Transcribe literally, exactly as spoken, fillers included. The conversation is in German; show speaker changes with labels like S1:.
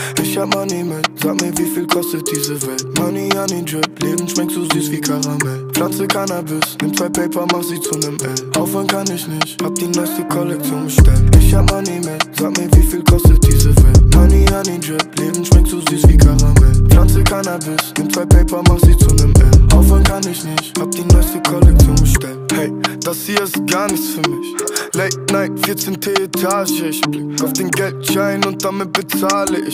S1: Ich hab Money mit, sag mir, wie viel kostet diese Welt? Money, Honey, Drip, Leben schmeckt so süß wie Karamell. Pflanze Cannabis, nimm zwei Paper, mach sie zu nem L. Aufhören kann ich nicht, hab die neueste Kollektion bestellt. Ich hab Money mit, sag mir, wie viel kostet diese Welt? Money, Honey, Drip, Leben schmeckt so süß wie Karamell. Pflanze Cannabis, nimm zwei Paper, mach sie zu nem L. Aufhören kann ich nicht, hab die neueste Kollektion bestellt. Hey, das hier ist gar nichts für mich. Late Night, vierzehnte Etage, ich blick auf den Geldschein und damit bezahle ich.